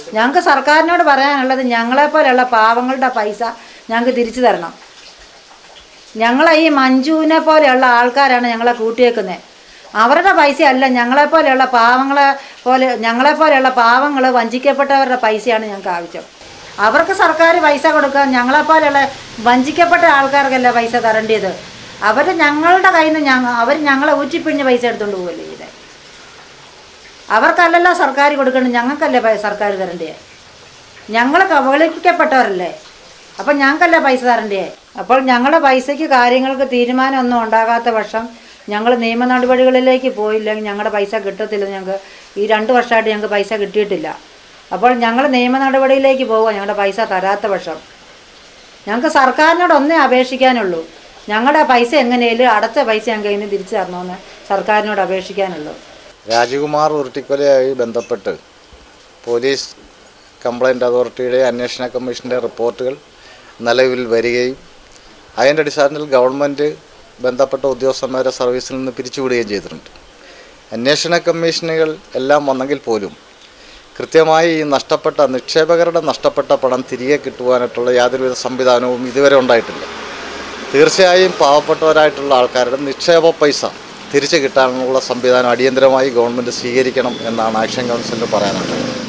ഞങ്ങൾക്ക് സർക്കാരിനോട് പറയാനുള്ളത് ഞങ്ങളെപ്പോലെയുള്ള പാവങ്ങളുടെ പൈസ ഞങ്ങൾക്ക് തിരിച്ചു തരണം. ഞങ്ങളെ ഈ മഞ്ജുവിനെ പോലെയുള്ള ആൾക്കാരാണ് ഞങ്ങളെ കൂട്ടിയേക്കുന്നത്. അവരുടെ പൈസയല്ല, ഞങ്ങളെപ്പോലെയുള്ള പാവങ്ങൾ വഞ്ചിക്കപ്പെട്ടവരുടെ പൈസയാണ് ഞങ്ങൾക്ക് ആവശ്യം. അവർക്ക് സർക്കാർ പൈസ കൊടുക്കാൻ ഞങ്ങളെപ്പോലെയുള്ള വഞ്ചിക്കപ്പെട്ട ആൾക്കാർക്കല്ല പൈസ തരേണ്ടത്. അവർ ഞങ്ങളുടെ കയ്യിൽ നിന്ന് അവർ ഞങ്ങളെ ഊറ്റിപ്പിഴിഞ്ഞ് പൈസ എടുത്തുകൊണ്ട് പോകല്ലേ ഇത്. അവർക്കല്ലല്ലോ സർക്കാർ കൊടുക്കണം, ഞങ്ങൾക്കല്ലേ സർക്കാർ തരണ്ടേ. ഞങ്ങൾ കബളിപ്പിക്കപ്പെട്ടവരല്ലേ, അപ്പം ഞങ്ങൾക്കല്ലേ പൈസ തരണ്ടേ. അപ്പോൾ ഞങ്ങളുടെ പൈസയ്ക്ക് കാര്യങ്ങൾക്ക് തീരുമാനമൊന്നും ഉണ്ടാകാത്ത പക്ഷം ഞങ്ങൾ നിയമ നടപടികളിലേക്ക് പോയില്ലെങ്കിൽ ഞങ്ങളുടെ പൈസ കിട്ടത്തില്ല. ഞങ്ങൾക്ക് ഈ 2 വർഷമായിട്ട് ഞങ്ങൾക്ക് പൈസ കിട്ടിയിട്ടില്ല. അപ്പോൾ ഞങ്ങൾ നിയമ നടപടിയിലേക്ക് പോവുക ഞങ്ങളുടെ പൈസ തരാത്ത പക്ഷം. ഞങ്ങൾക്ക് സർക്കാരിനോട് ഒന്നേ അപേക്ഷിക്കാനുള്ളൂ, ഞങ്ങളുടെ പൈസ എങ്ങനെയും അടച്ച പൈസ ഞങ്ങൾക്ക് ഇതിന് തിരിച്ചു തരണമെന്ന് സർക്കാരിനോട് അപേക്ഷിക്കാനുള്ളൂ. രാജകുമാർ ഉരുട്ടിക്കൊലയായി ബന്ധപ്പെട്ട് പോലീസ് കംപ്ലയിൻറ്റ് അതോറിറ്റിയുടെ അന്വേഷണ കമ്മീഷൻ്റെ റിപ്പോർട്ടുകൾ നിലവിൽ വരികയും അതിൻ്റെ അടിസ്ഥാനത്തിൽ ഗവൺമെൻറ് ബന്ധപ്പെട്ട ഉദ്യോഗസ്ഥന്മാരെ സർവീസിൽ നിന്ന് പിരിച്ചുവിടുകയും ചെയ്തിട്ടുണ്ട്. അന്വേഷണ കമ്മീഷനുകൾ എല്ലാം വന്നെങ്കിൽ പോലും കൃത്യമായി ഈ നിക്ഷേപകരുടെ നഷ്ടപ്പെട്ട പണം തിരികെ കിട്ടുവാനായിട്ടുള്ള യാതൊരുവിധ സംവിധാനവും ഇതുവരെ ഉണ്ടായിട്ടില്ല. തീർച്ചയായും പാവപ്പെട്ടവരായിട്ടുള്ള ആൾക്കാരുടെ നിക്ഷേപ പൈസ തിരിച്ചു കിട്ടാനുള്ള സംവിധാനം അടിയന്തരമായി ഗവൺമെൻറ് സ്വീകരിക്കണം എന്നാണ് ആക്ഷൻ കൗൺസിലിന് പറയാനുള്ളത്.